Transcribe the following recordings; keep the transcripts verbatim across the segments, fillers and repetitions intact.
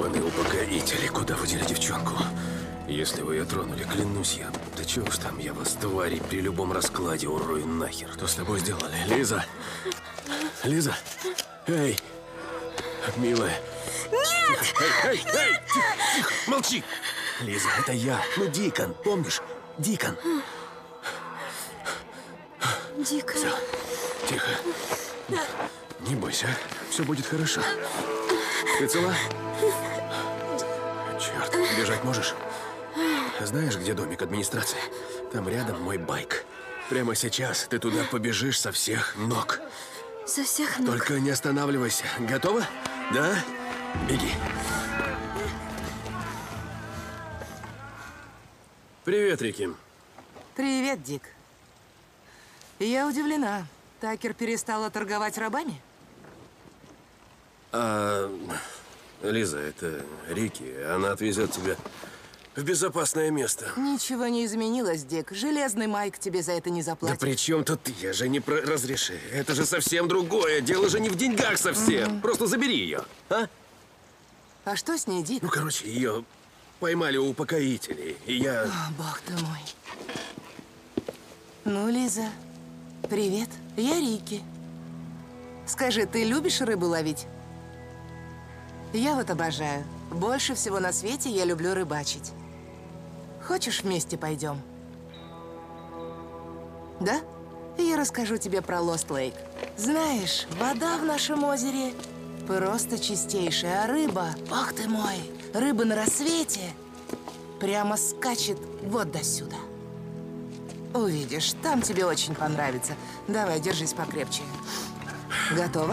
Гребаные упокоители, куда вы дели девчонку? Если вы ее тронули, клянусь я. Да чего уж там, я вас, твари, при любом раскладе урою нахер. Что с тобой сделали? Лиза? Лиза? Эй! Милая. Нет! Тихо. Эй, эй, эй! Тихо, тихо, молчи! Лиза, это я. Ну, Дикон, помнишь? Дикон. Дикон. Все, тихо. Не бойся, все будет хорошо. Ты цела? Черт, бежать можешь? Знаешь, где домик администрации? Там рядом мой байк. Прямо сейчас ты туда побежишь со всех ног. Со всех ног. Только не останавливайся. Готова? Да? Беги. Привет, Рики. Привет, Дик. Я удивлена. Такер перестала торговать рабами? А, Лиза, это Рики. Она отвезет тебя в безопасное место. Ничего не изменилось, Дик. Железный Майк тебе за это не Да заплатит. при чем тут ты? Я же не про разреши. Это же совсем другое. Дело же не в деньгах совсем. Mm-hmm. Просто забери ее, а? А что с ней, Дик? Ну, короче, ее поймали у упокоителей, и я... О, бог ты мой. Ну, Лиза, привет. Я Рики. Скажи, ты любишь рыбу ловить? Я вот обожаю. Больше всего на свете я люблю рыбачить. Хочешь, вместе пойдем? Да? Я расскажу тебе про Лост Лейк. Знаешь, вода в нашем озере просто чистейшая, а рыба, ах ты мой, рыба на рассвете прямо скачет вот до сюда. Увидишь, там тебе очень понравится. Давай, держись покрепче. Готова?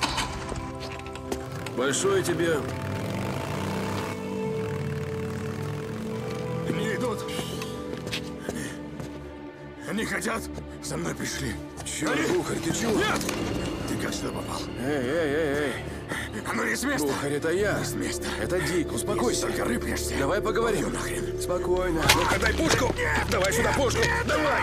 Большое тебе... Они идут. Они... Они хотят. За мной пришли. Чё, Бухарь, ты чего? Нет! Ты как сюда попал? Эй, эй, эй, эй. А ну не с места! Бухарь, это я. Не с места. Это Дик, успокойся. Только рыпнешься. Давай поговорим. Ой, нахрен. Спокойно. Ну-ка, дай пушку. Нет. Давай сюда пушку. Нет. Давай.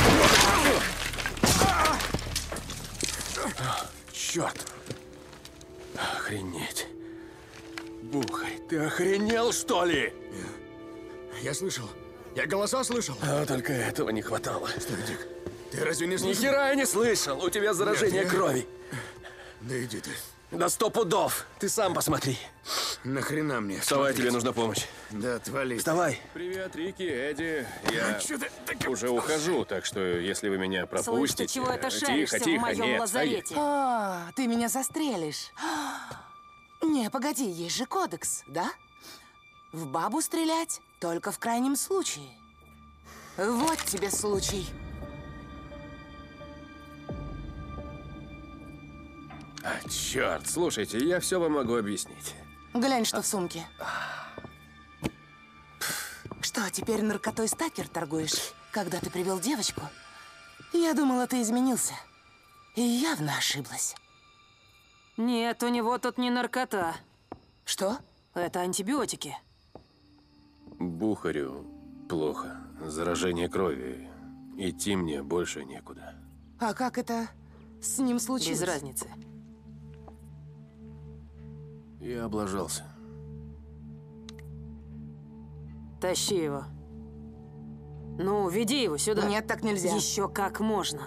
Черт. Охренеть. Бухарь, ты охренел, что ли? Я слышал. Я голоса слышал. А, только этого не хватало. Стой, Дик. Ты разве не Ни слышал? хера я не слышал. У тебя заражение Нет, я- крови. Да иди ты. Да сто пудов. Ты сам посмотри. Нахрена мне? Вставай, смотреть? тебе нужна помощь. Да отвали. Вставай. Привет, Рики, Эдди. Я Чё ты так- уже ухожу, так что если вы меня Слышь, пропустите... ты чего это Тихо, шаришься тихо, в моем нет, лазарете? А, ты меня застрелишь. Не, погоди, есть же кодекс, да? В бабу стрелять только в крайнем случае. Вот тебе случай. А, черт, слушайте, я все вам могу объяснить. Глянь, что в сумке. Что, теперь наркотой Такер торгуешь, когда ты привел девочку? Я думала, ты изменился. И явно ошиблась. Нет, у него тут не наркота. Что? Это антибиотики. Бухарю плохо. Заражение крови. Идти мне больше некуда. А как это с ним случилось? Без разницы. Я облажался. Тащи его. Ну, веди его сюда. Нет, так нельзя. Еще как можно.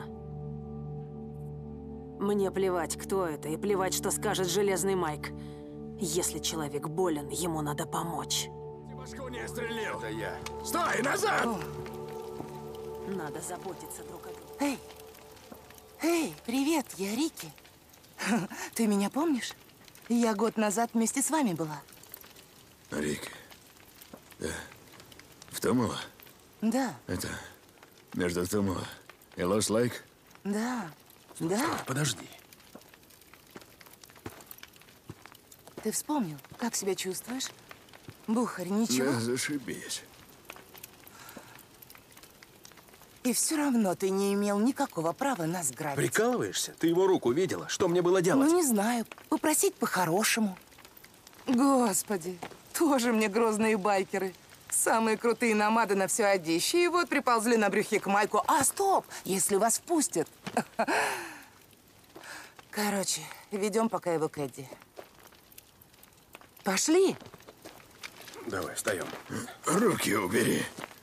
Мне плевать, кто это, и плевать, что скажет Железный Майк. Если человек болен, ему надо помочь. Ты башку не отстрелил. Это я. Стой, назад! О, Надо заботиться друг о друге. эй! Эй, привет, я Рики. Ты меня помнишь? Я год назад вместе с вами была. Рик. Да. В Томово? Да, Это... Между Томово и Лост Лейк? да, да. Подожди. Ты вспомнил, как себя чувствуешь? Бухарь, ничего? Да, зашибись. И все равно ты не имел никакого права нас грабить. Прикалываешься? Ты его руку видела? Что мне было делать? Ну, не знаю. Попросить по-хорошему. Господи, тоже мне грозные байкеры. Самые крутые намады на все одище. И вот приползли на брюхе к Майку. А, стоп! Если вас впустят. Короче, ведем пока его к Эдди. Пошли. Давай, встаем. Руки убери.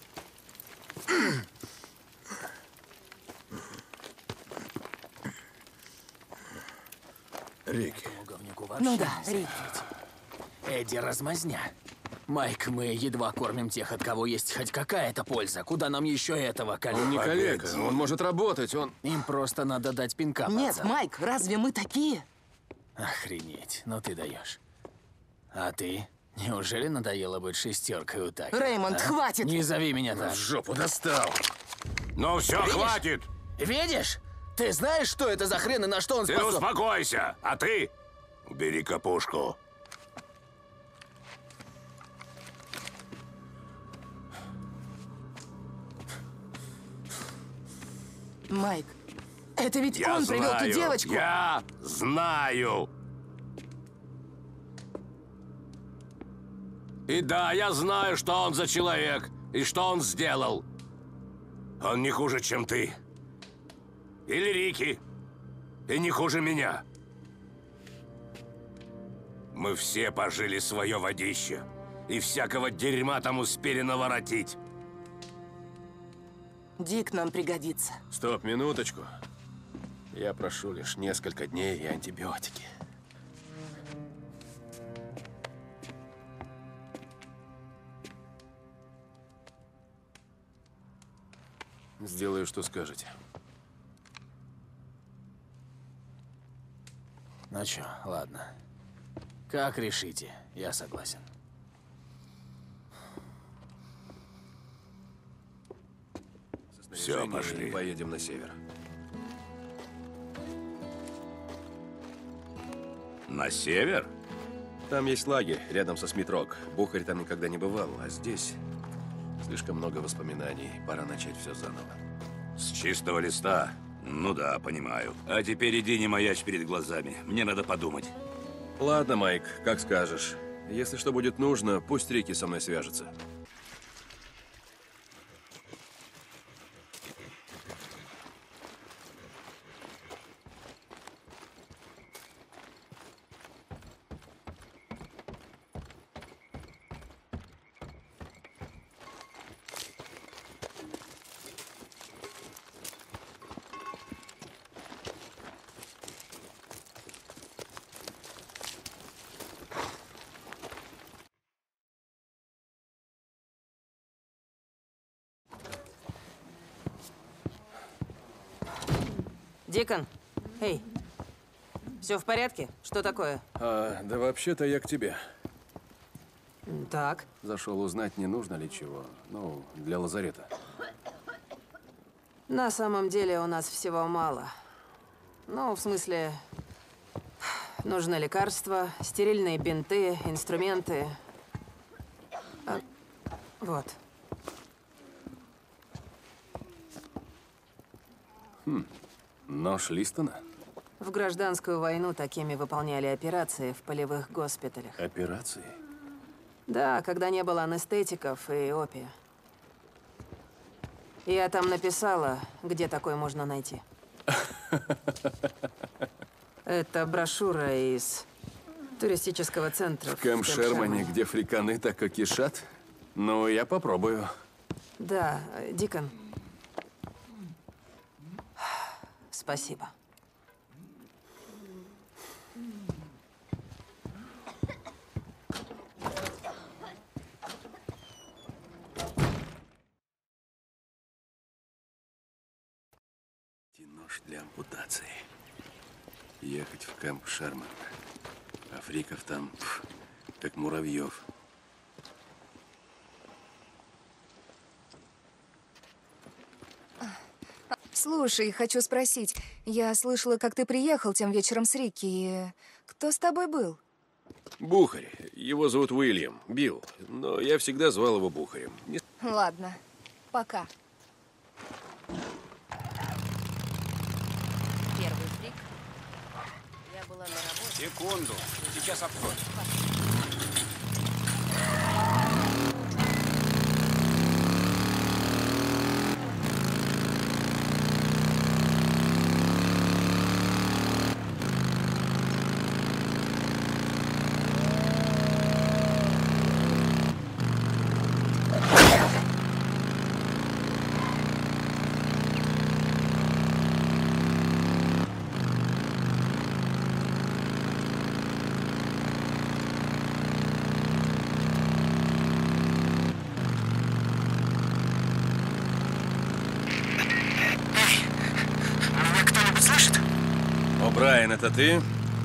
Рики. Ну да, Рик. Эдди размазня. Майк, мы едва кормим тех, от кого есть хоть какая-то польза. Куда нам еще этого, коллега? Он не коллега, он может работать, он... Им просто надо дать пинка. Нет, пацан. Майк, разве мы такие? Охренеть, ну ты даешь. А ты? Неужели надоело быть шестеркой у Такера? Реймонд, а? хватит! Не зови меня так. В жопу достал. Ну все, Видишь? хватит! Видишь? Ты знаешь, что это за хрен и на что он Ты способен? успокойся! А ты убери капушку. Майк, это ведь Я он знаю, привел ту девочку. я знаю. И да, я знаю, что он за человек и что он сделал. Он не хуже, чем ты. Или Рики. И не хуже меня. Мы все пожили свое водище. И всякого дерьма там успели наворотить. Дик нам пригодится. Стоп, минуточку. Я прошу лишь несколько дней и антибиотики. Сделаю, что скажете. Ну чё, ладно. Как решите, я согласен. Все, пошли. И поедем на север. На север? Там есть лагерь, рядом со Смит-Рок. Бухарь там никогда не бывал, а здесь слишком много воспоминаний. Пора начать все заново. С чистого листа? Ну да, понимаю. А теперь иди не маячь перед глазами. Мне надо подумать. Ладно, Майк, как скажешь. Если что будет нужно, пусть Рики со мной свяжется. Дикон, эй, все в порядке? Что такое? А, да вообще-то я к тебе. М, Так, Зашел узнать, не нужно ли чего. Ну, для лазарета. на самом деле у нас всего мало. Ну, в смысле, нужны лекарства, стерильные бинты, инструменты. А, вот. Нож Листона? В гражданскую войну такими выполняли операции в полевых госпиталях. Операции? Да, когда не было анестетиков и опия. Я там написала, где такой можно найти. Это брошюра из туристического центра. В Кэмп Шермане, где фриканы так и кишат? Ну, я попробую. Да, э, Дикон. Спасибо. Нож для ампутации. Ехать в Кэмп Шерман. А фриков там, пф, как муравьев. Слушай, хочу спросить. Я слышала, как ты приехал тем вечером с Рикки. И кто с тобой был? Бухарь. Его зовут Уильям. Билл. Но я всегда звал его Бухарем. Не... Ладно, пока. Первый фрик. Я была на работе. Секунду. Сейчас открою. Брайан, это ты?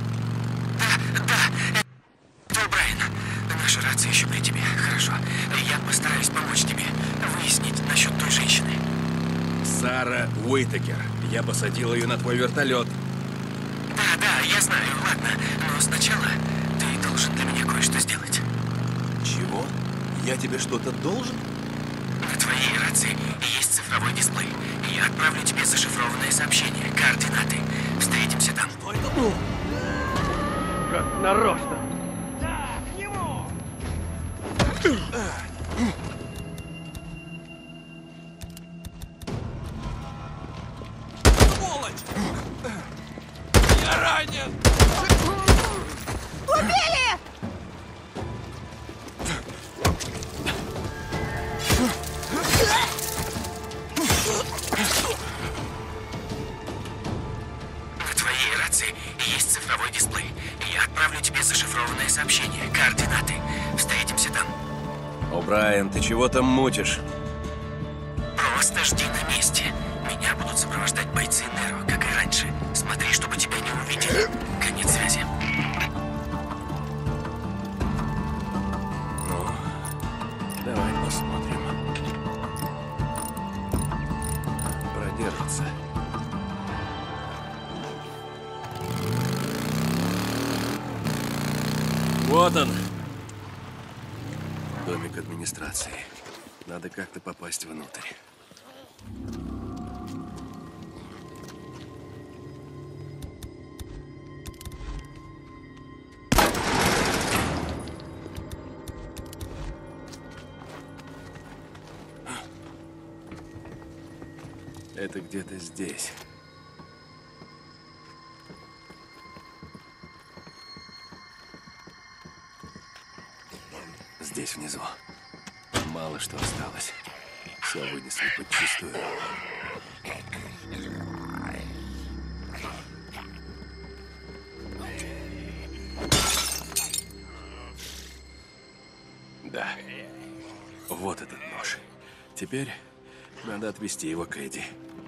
Твой Брайан, наша рация еще при тебе. Хорошо. Я постараюсь помочь тебе выяснить насчет той женщины. Сара Уитакер. Я посадил ее на твой вертолет. Да, да, я знаю, ладно. Но сначала ты должен для меня кое-что сделать. Чего? Я тебе что-то должен? На твоей рации есть цифровой дисплей. И я отправлю тебе зашифрованное сообщение, координаты. Встретимся там. Что это было? Как нарочно. Я ранен! На твоей рации есть цифровой дисплей. И я отправлю тебе зашифрованное сообщение, координаты. Встретимся там. О, Брайан, ты чего там мутишь? Просто жди на месте. Меня будут сопровождать бойцы Неро, как и раньше. Смотри, чтобы тебя не увидели. Конец связи. Ну, давай посмотрим. Продержится. Вот он. Домик администрации. Надо как-то попасть внутрь. Это где-то здесь. Здесь внизу. Мало что осталось. Все вынесли подчистую. Да. Вот этот нож. Теперь надо отвезти его к Эдди.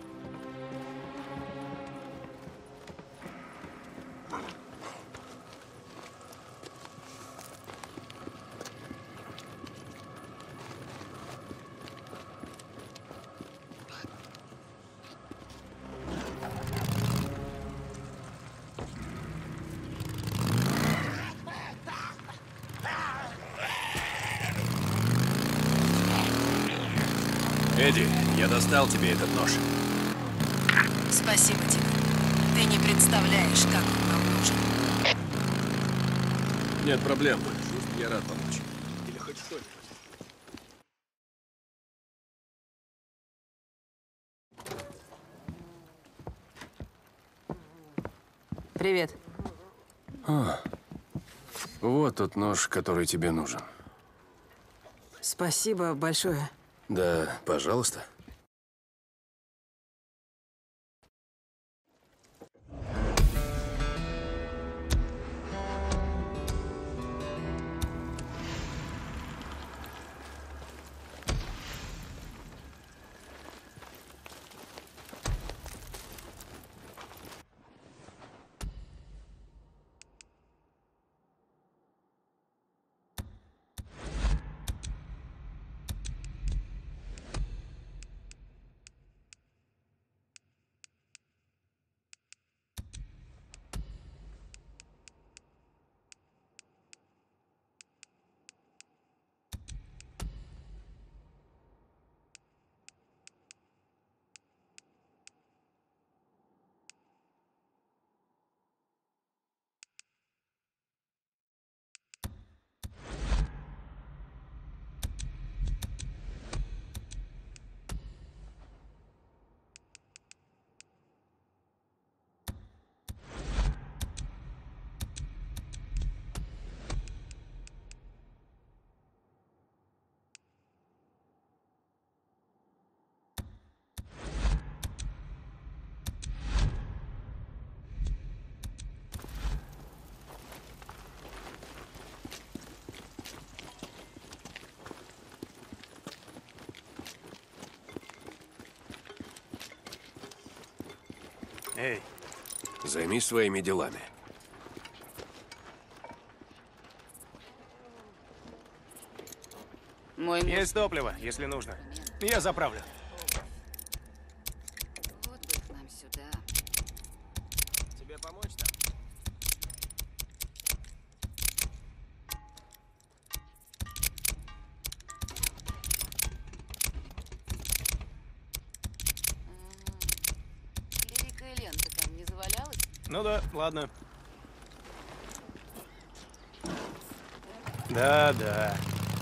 Эдди, я достал тебе этот нож. Спасибо тебе. Ты не представляешь, как он нам нужен. Нет проблем. Я рад помочь. Или хоть что-нибудь. Привет. А, вот тот нож, который тебе нужен. Спасибо большое. Да, пожалуйста. Эй, Займись своими делами. Мой муж... Есть топливо, если нужно. Я заправлю. Вот бы к нам сюда. Тебе помочь там? Клейкая лента там не завалялась? Ну да, ладно. Да-да.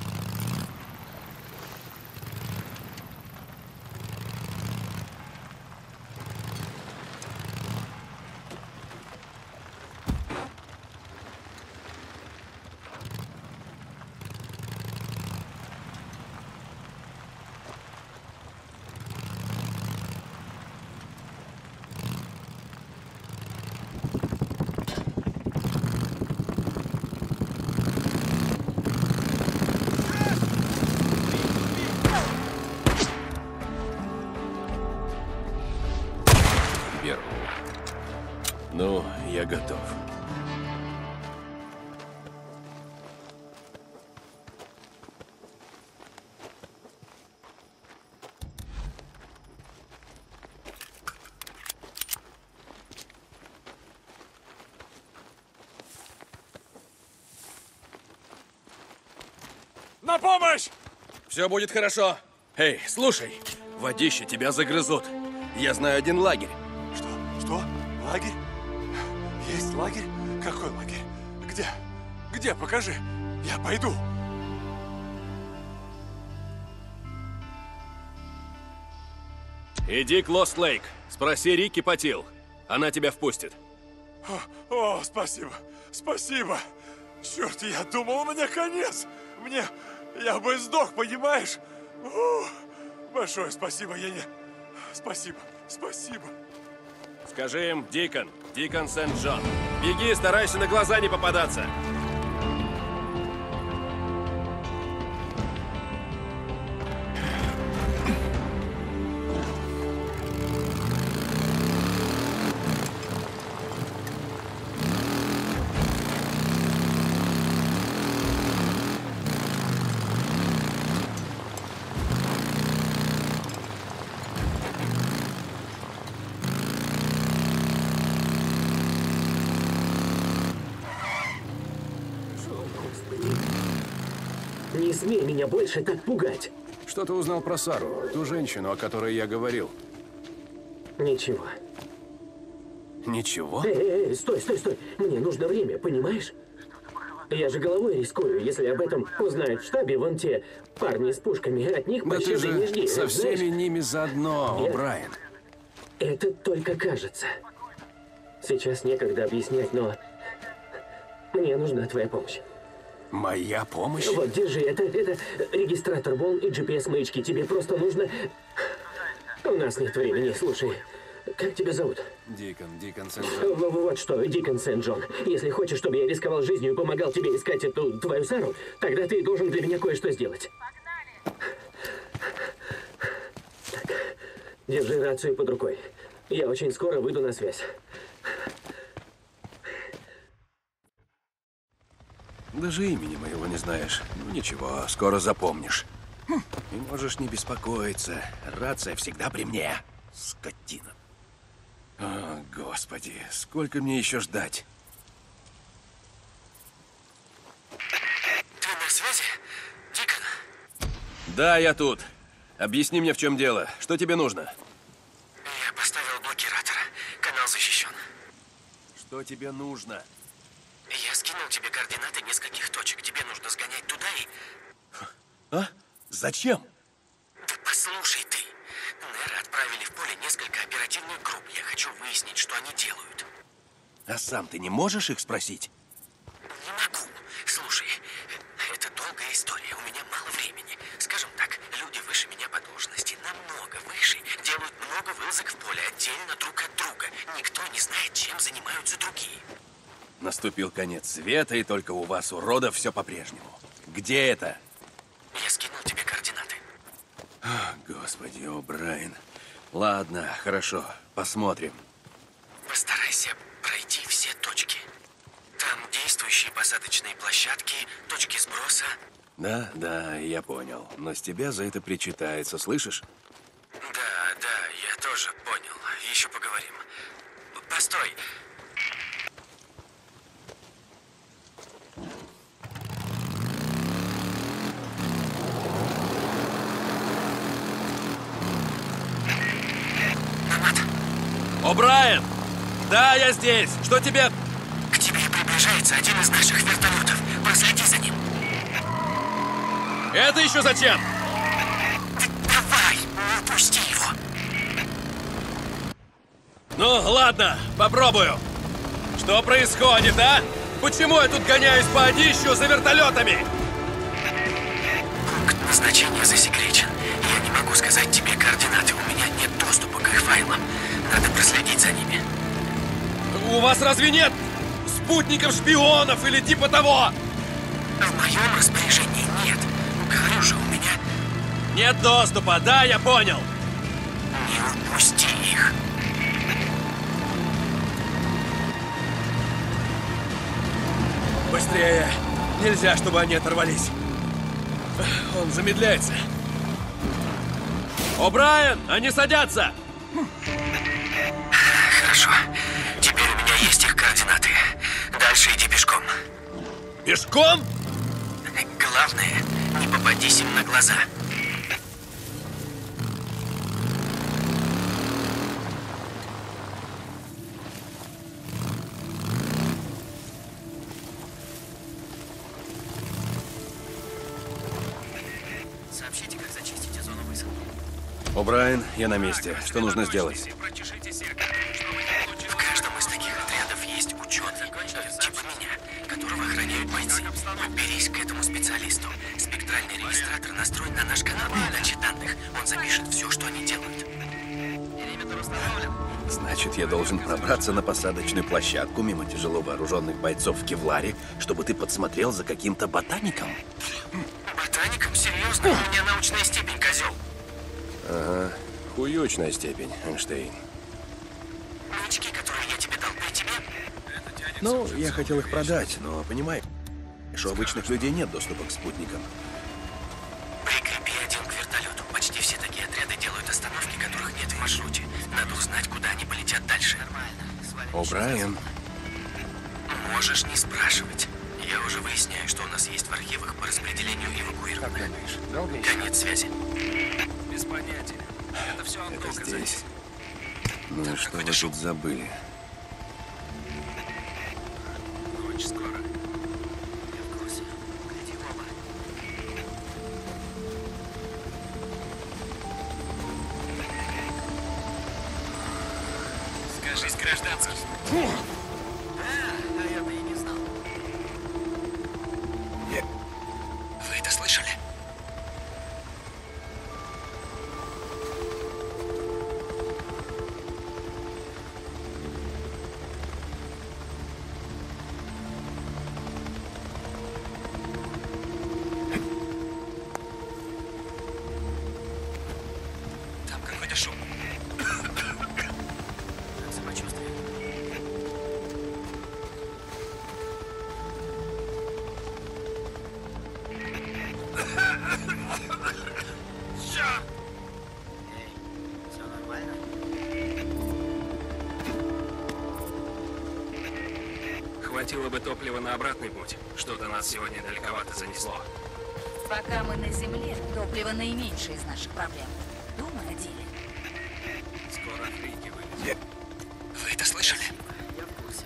Беру. Ну, я готов. На помощь! Все будет хорошо. Эй, слушай, водище, тебя загрызут. Я знаю один лагерь. Что? Что? Лагерь? Есть лагерь? Какой лагерь? Где? Где? Покажи. Я пойду. Иди к Лост-Лейк. Спроси Рикки Патил. Она тебя впустит. О, о, спасибо. Спасибо. Черт, я думал, у меня конец. Мне... Я бы сдох, понимаешь? О, большое спасибо, я не... Спасибо, спасибо. Скажи им, Дикон, Дикон Сент-Джон. Беги, старайся на глаза не попадаться. Не смей меня больше так пугать. Что ты узнал про Сару, ту женщину, о которой я говорил? Ничего. Ничего? Эй, эй, эй, стой, стой, стой. Мне нужно время, понимаешь? Я же головой рискую, если об этом узнают в штабе вон те парни с пушками. От них Да ты пощады не же жди. со всеми знаешь? ними заодно, Я- Брайан. Это только кажется. Сейчас некогда объяснять, но мне нужна твоя помощь. Моя помощь? Вот, держи, это, это регистратор волн и джи пи эс-маячки. Тебе просто нужно... У нас нет времени, слушай. Как тебя зовут? Дикон, Дикон Сент-Джон. В- Вот что, Дикон Сент-Джон. Если хочешь, чтобы я рисковал жизнью и помогал тебе искать эту твою Сару, тогда ты должен для меня кое-что сделать. Так, держи рацию под рукой. Я очень скоро выйду на связь. Даже имени моего не знаешь. Ну ничего, скоро запомнишь. И можешь не беспокоиться. Рация всегда при мне. Скотина. О, Господи, сколько мне еще ждать? Ты на связи, Дикон? Да, я тут. Объясни мне, в чем дело. Что тебе нужно? Я поставил блокиратор. Канал защищен. Что тебе нужно? Я скинул тебе координаты нескольких точек. Тебе нужно сгонять туда и... А? Зачем? Да послушай ты. Неры отправили в поле несколько оперативных групп. Я хочу выяснить, что они делают. А сам ты не можешь их спросить? Не могу. Слушай, это долгая история. У меня мало времени. Скажем так, люди выше меня по должности, намного выше, делают много вылазок в поле отдельно друг от друга. Никто не знает, чем занимаются другие. Наступил конец света, и только у вас, уродов, все по-прежнему. Где это? Я скинул тебе координаты. О, Господи, о, Брайан. Ладно, хорошо, посмотрим. Постарайся посадочные площадки, точки сброса. Да, да, я понял. Но с тебя за это причитается, слышишь? Да, да, я тоже понял. Еще поговорим. Постой. О'Брайен! Да, я здесь! Что тебе? К тебе приближается один из наших вертолетов. Проследи за ним. Это еще зачем? Давай, не упусти его. Ну, ладно, попробую. Что происходит, а? Почему я тут гоняюсь по одищу за вертолетами? Пункт назначения засекречен. Я не могу сказать тебе координаты. У меня нет доступа к их файлам. Надо проследить за ними. У вас разве нет спутников-шпионов или типа того? В моем распоряжении нет. Говорю же, у меня... Нет доступа, да, я понял. Не упусти их. Быстрее. Нельзя, чтобы они оторвались. Он замедляется. О'Брайен, они садятся! Хорошо. Теперь у меня есть их координаты. Дальше иди пешком. Пешком? Главное, не попадись им на глаза. Сообщите, как зачистите зону высадки. О'Брайен, я на месте. Что нужно сделать? В каждом из таких отрядов есть ученый, типа меня, которого охраняют бойцы. Подберись к этому специалисту. Спектральный регистратор настроен на наш канал передачи данных. Он запишет все, что они делают. Периметр установлен. Значит, я должен пробраться на посадочную площадку мимо тяжело вооруженных бойцов в кевларе, чтобы ты подсмотрел за каким-то ботаником? Ботаником? Серьезно? У меня научная степень, козел. Ага, хуючная степень, Эйнштейн. Очки, которые я тебе дал, при тебе? Ну, я хотел их продать, но, понимаешь, у обычных людей нет доступа к спутникам. Прикрепи один к вертолету. Почти все такие отряды делают остановки, которых нет в маршруте. Надо узнать, куда они полетят дальше. О'Брайен. Можешь не спрашивать. Я уже выясняю, что у нас есть в архивах по распределению эвакуированных. Конец связи. Без понятия. Это все Это здесь. Ну и что вы тут забыли? Ночь скоро. Я в курсе. Гляди в оба. Скажись, гражданский. Да, а я-то и не знал. Я... Вы это слышали? Там какой-то шум. Как самочувствие? Эй, все нормально? Хватило бы топлива на обратный путь. Что-то нас сегодня далековато занесло. Пока мы на земле, топливо наименьшее из наших проблем. Думай о деле. Скоро фрики вылезут. Вы это слышали? Я в курсе.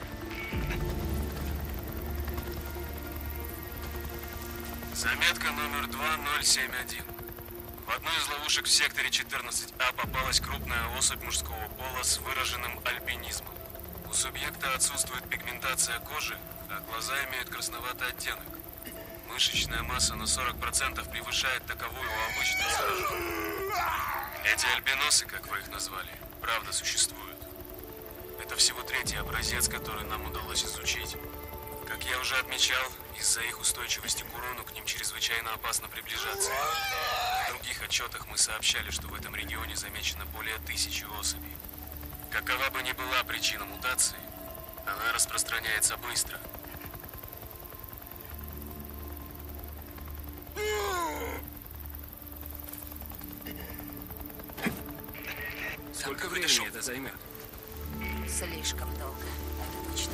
Заметка номер два ноль семь один. В одной из ловушек в секторе четырнадцать А попалась крупная особь мужского пола с выраженным альбинизмом. У субъекта отсутствует пигментация кожи, а глаза имеют красноватый оттенок. Мышечная масса на сорок процентов превышает таковую у обычных зараженных. Эти альбиносы, как вы их назвали, правда существуют. Это всего третий образец, который нам удалось изучить. Как я уже отмечал, из-за их устойчивости к урону к ним чрезвычайно опасно приближаться. В других отчетах мы сообщали, что в этом регионе замечено более тысячи особей. Какова бы ни была причина мутации, она распространяется быстро. Сколько времени это займет? Слишком долго, это точно.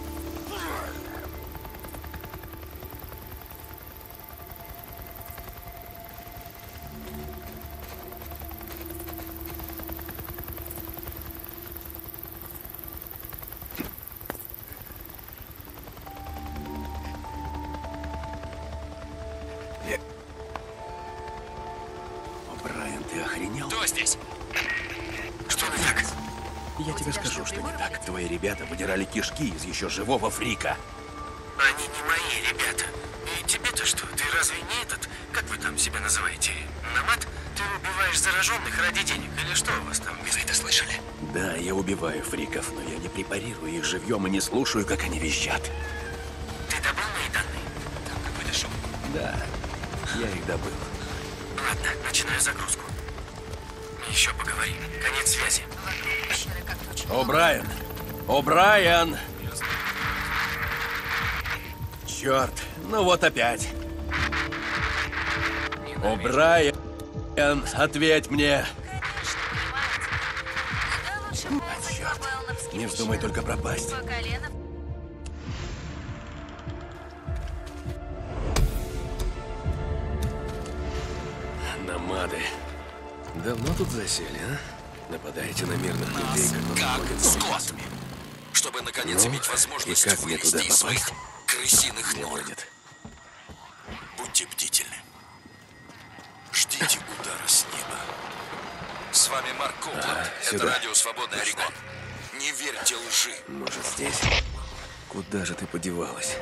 Брайан, ты охренел? Кто здесь? Что не так? Я тебе скажу, что не так. Твои ребята выдирали кишки из еще живого фрика. Они не мои ребята. И тебе-то что? Ты разве не этот, как вы там себя называете, намат? Ты убиваешь зараженных ради денег? Или что у вас там? Вы это слышали? Да, я убиваю фриков, но я не препарирую их живьем и не слушаю, как они визжат. Ты добыл мои данные? Там какой-то шум. Да, я их добыл. Ладно, начинаю загрузку. Еще поговорим. Конец связи. О'Брайен! О'Брайен! Черт, ну вот опять. О'Брайен, ответь мне. А, черт, не вздумай только пропасть. Намады. Давно тут засели, а? Нападаете на мирных людей, Как скот! Чтобы наконец Ну, иметь возможность и как мне туда вылезти из своих попасть? крысиных Не нор. выйдет. Будьте бдительны. Ждите удара с неба. С вами Марк Копланд. Ага, Это сюда. радио «Свободный Точно. Орегон». Не верьте лжи. Может, здесь? Куда же ты подевалась?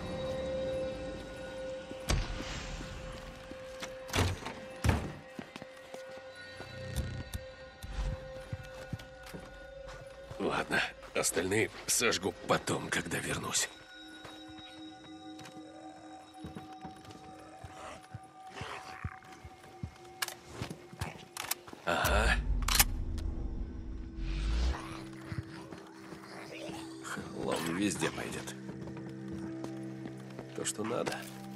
Ладно, остальные сожгу потом, когда вернусь. Ага. Лом везде пойдет. То, что надо.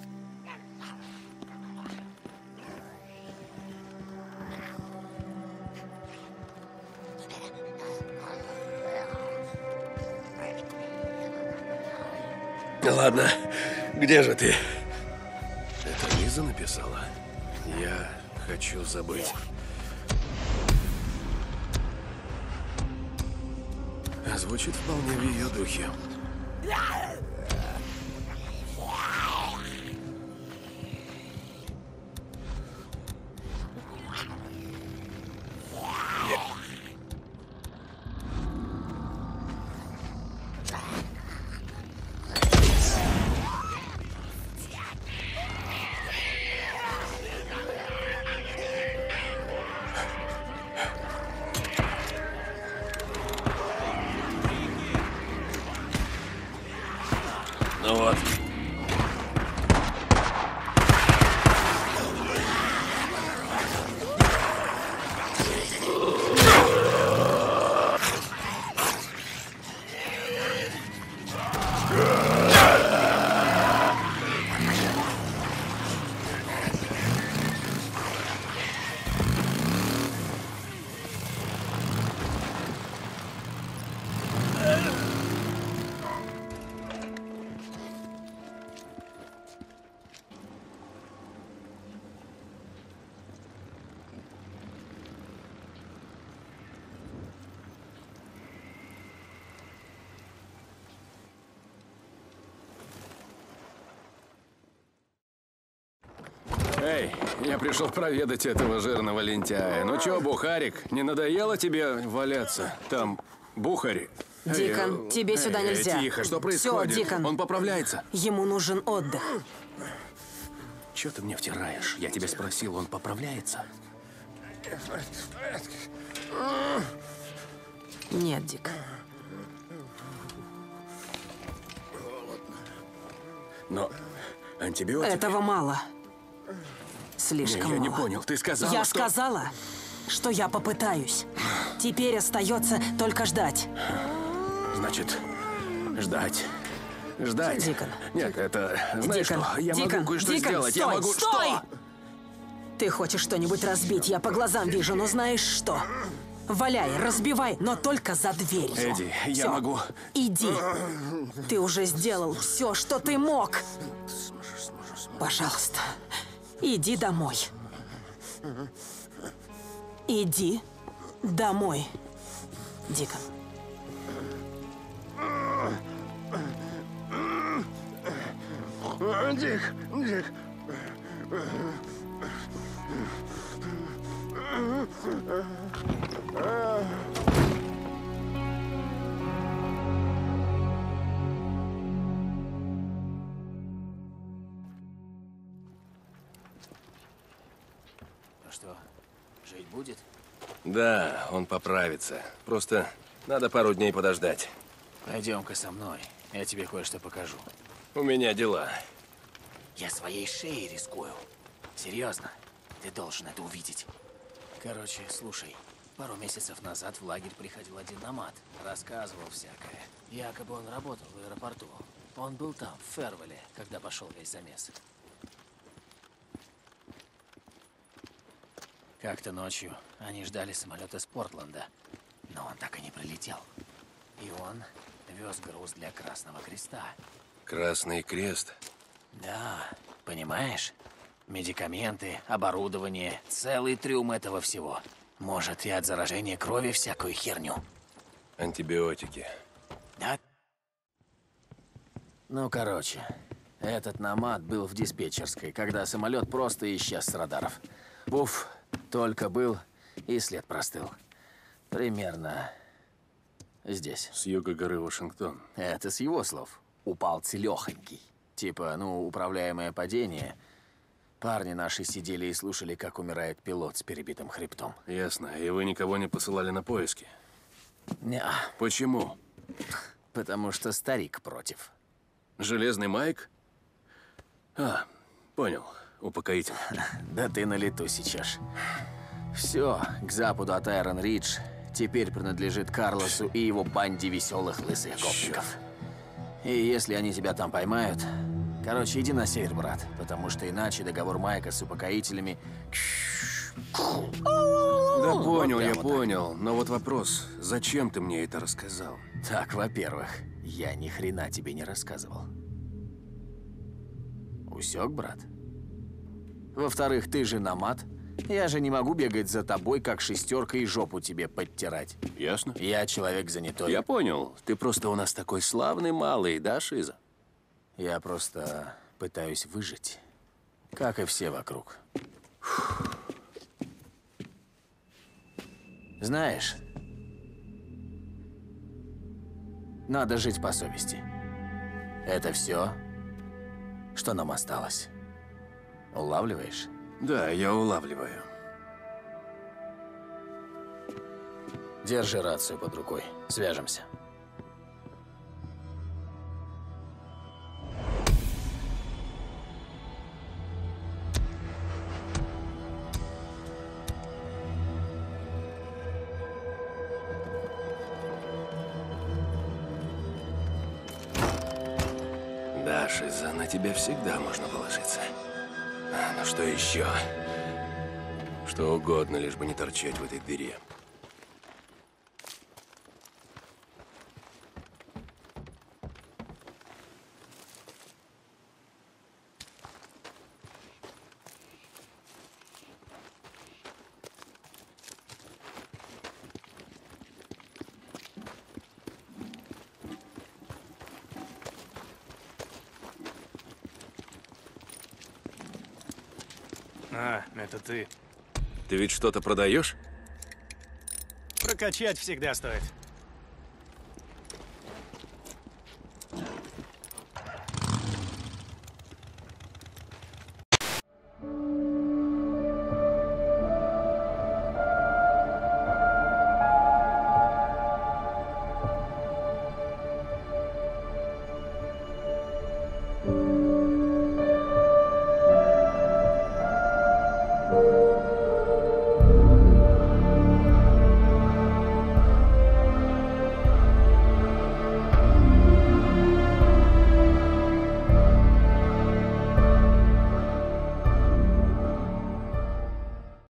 Ладно, где же ты? Это Лиза написала? Я хочу забыть. Звучит вполне в ее духе. Ну вот. Эй, я пришел проведать этого жирного лентяя. Ну чё, Бухарик, не надоело тебе валяться? Там Бухари. Дикон, Эй, тебе сюда эй, нельзя. Тихо, что происходит? Всё, Дикон. Он поправляется. Ему нужен отдых. Чё ты мне втираешь? Я тебя спросил, он поправляется? Нет, Дик. Но антибиотики... Этого мало. Слишком Не, я мало. не понял, ты сказала, Я что... сказала, что я попытаюсь. Теперь остается только ждать. Значит, ждать. Ждать. Дикон. Нет, это... Знаешь Дикон, что? Я Дикон, могу кое-что Дикон, сделать. стой, я могу... стой! Что? Ты хочешь что-нибудь разбить, я по глазам вижу, но знаешь что? Валяй, разбивай, но только за дверью. Эдди, я Всё, могу. Иди. Ты уже сделал все, что ты мог. Пожалуйста, иди домой. Иди домой, Дикон. Дик, Дик. Что, жить будет? Да, он поправится. Просто надо пару дней подождать. Пойдем-ка со мной. Я тебе кое-что покажу. У меня дела. Я своей шеей рискую. Серьезно, ты должен это увидеть. Короче, слушай. Пару месяцев назад в лагерь приходил один номад. Рассказывал всякое. Якобы он работал в аэропорту. Он был там, в Фервеле, когда пошел весь замес. Как-то ночью они ждали самолет из Портленда, но он так и не прилетел. И он вез груз для Красного Креста. Красный Крест? Да, понимаешь? Медикаменты, оборудование, целый трюм этого всего. Может, и от заражения крови всякую херню. Антибиотики. Да? Ну, короче, этот номад был в диспетчерской, когда самолет просто исчез с радаров. Уф, только был, и след простыл. Примерно здесь. С юга горы Вашингтон. Это с его слов. Упал целехонький. Типа, ну, управляемое падение. Парни наши сидели и слушали, как умирает пилот с перебитым хребтом. Ясно. И вы никого не посылали на поиски? Неа. Почему? Потому что старик против. Железный Майк? А, понял. Упокоитель. Да ты на лету сейчас. Все, к западу от Айрон-Ридж теперь принадлежит Карлосу и его банде веселых лысых гопников. И если они тебя там поймают... Короче, иди на север, брат, потому что иначе договор Майка с упокоителями... Да понял, Вот я прямо понял. Так. Но вот вопрос, зачем ты мне это рассказал? Так, во-первых, я ни хрена тебе не рассказывал. Усек, брат? Во-вторых, ты же номад. Я же не могу бегать за тобой, как шестерка, и жопу тебе подтирать. Ясно? Я человек занятой. Я понял. Ты просто у нас такой славный малый, да, Шиза? Я просто пытаюсь выжить, как и все вокруг. Знаешь, надо жить по совести. Это все, что нам осталось. Улавливаешь? Да, я улавливаю. Держи рацию под рукой. Свяжемся. Да, Шиза, на тебя всегда можно положиться. А, ну что еще? Что угодно, лишь бы не торчать в этой дыре. А, это ты. Ты ведь что-то продаешь? Прокачать всегда стоит.